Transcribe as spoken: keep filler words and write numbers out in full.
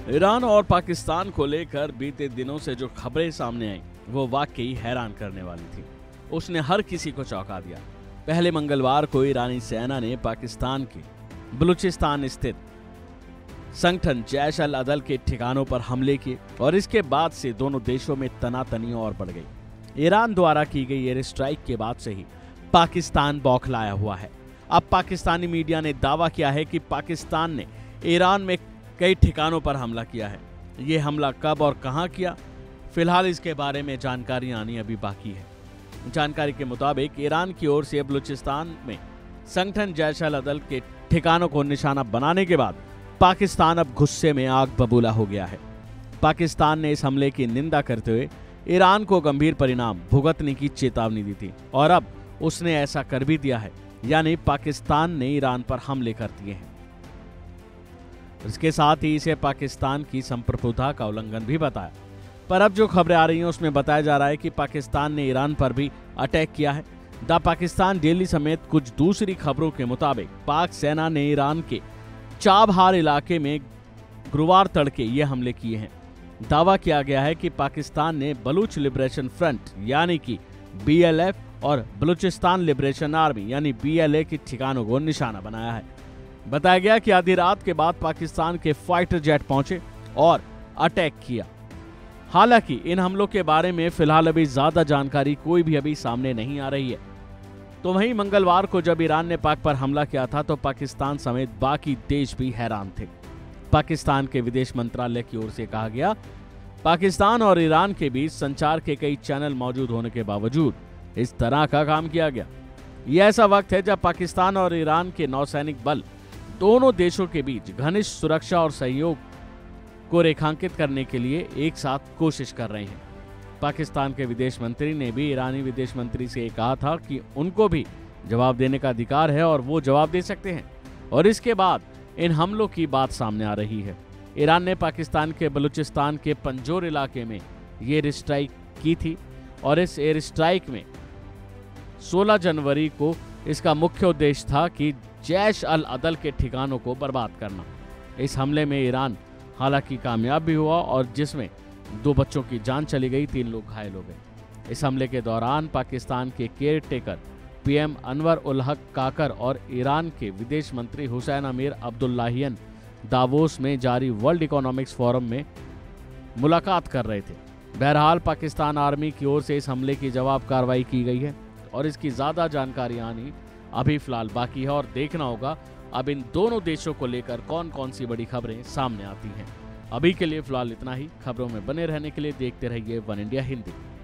Iran और पाकिस्तान को लेकर बीते दिनों से जो खबरें सामने आई वो वाकई हैरान करने वाली थी। उसने हर किसी को चौंका दिया। पहले मंगलवार को ईरानी सेना ने पाकिस्तान के बलूचिस्तान स्थित संगठन जैश अल अदल के ठिकानों पर हमले किए और इसके बाद से दोनों देशों में तनातनी और बढ़ गई। ईरान द्वारा की गई एयर स्ट्राइक के बाद से ही पाकिस्तान बौखलाया हुआ है। अब पाकिस्तानी मीडिया ने दावा किया है कि पाकिस्तान ने ईरान में कई ठिकानों पर हमला किया है। ये हमला कब और कहां किया, फिलहाल इसके बारे में जानकारी आनी अभी बाकी है। जानकारी के मुताबिक ईरान की ओर से बलूचिस्तान में संगठन जैश अल अदल के ठिकानों को निशाना बनाने के बाद पाकिस्तान अब गुस्से में आग बबूला हो गया है। पाकिस्तान ने इस हमले की निंदा करते हुए ईरान को गंभीर परिणाम भुगतने की चेतावनी दी थी और अब उसने ऐसा कर भी दिया है, यानी पाकिस्तान ने ईरान पर हमले कर दिए हैं। इसके साथ ही इसे पाकिस्तान की संप्रभुता का उल्लंघन भी बताया। पर अब जो खबरें आ रही हैं उसमें बताया जा रहा है कि पाकिस्तान ने ईरान पर भी अटैक किया है। द पाकिस्तान डेली समेत कुछ दूसरी खबरों के मुताबिक पाक सेना ने ईरान के चाबहार इलाके में गुरुवार तड़के ये हमले किए हैं। दावा किया गया है कि पाकिस्तान ने बलूच लिबरेशन फ्रंट यानी कि बी एल एफ और बलूचिस्तान लिबरेशन आर्मी यानी बी एल ए के ठिकानों को निशाना बनाया है। बताया गया कि आधी रात के बाद पाकिस्तान के फाइटर जेट पहुंचे और अटैक किया। हालांकि इन हमलों के बारे में फिलहाल अभी ज्यादा जानकारी कोई भी अभी सामने नहीं आ रही है। तो वहीं मंगलवार को जब ईरान ने पाक पर हमला किया था तो पाकिस्तान समेत बाकी देश भी हैरान थे। पाकिस्तान के विदेश मंत्रालय की ओर से कहा गया, पाकिस्तान और ईरान के बीच संचार के कई चैनल मौजूद होने के बावजूद इस तरह का काम किया गया। यह ऐसा वक्त है जब पाकिस्तान और ईरान के नौसैनिक बल दोनों देशों के बीच घनिष्ठ सुरक्षा और सहयोग को रेखांकित करने के लिए एक साथ कोशिश कर रहे हैं। पाकिस्तान के विदेश मंत्री ने भी ईरानी विदेश मंत्री से कहा था कि उनको भी जवाब देने का अधिकार है और वो जवाब दे सकते हैं। और इसके बाद इन हमलों की बात सामने आ रही है। ईरान ने पाकिस्तान के बलूचिस्तान के पंजोर इलाके में ये एयर स्ट्राइक की थी और इस एयर स्ट्राइक में सोलह जनवरी को इसका मुख्य उद्देश्य था कि जैश अल अदल के ठिकानों को बर्बाद करना। इस हमले में ईरान हालांकि कामयाब भी हुआ और जिसमें दो बच्चों की जान चली गई, तीन लोग घायल हो गए। इस हमले के दौरान पाकिस्तान के caretaker PM Anwar ul Haq Kakar और ईरान के विदेश मंत्री हुसैन अमीर अब्दुल्लाहियन दावोस में जारी वर्ल्ड इकोनॉमिक्स फोरम में मुलाकात कर रहे थे। बहरहाल पाकिस्तान आर्मी की ओर से इस हमले की जवाब कार्रवाई की गई है और इसकी ज्यादा जानकारी आनी अभी फिलहाल बाकी है और देखना होगा अब इन दोनों देशों को लेकर कौन कौन सी बड़ी खबरें सामने आती हैं। अभी के लिए फिलहाल इतना ही। खबरों में बने रहने के लिए देखते रहिए वन इंडिया हिंदी।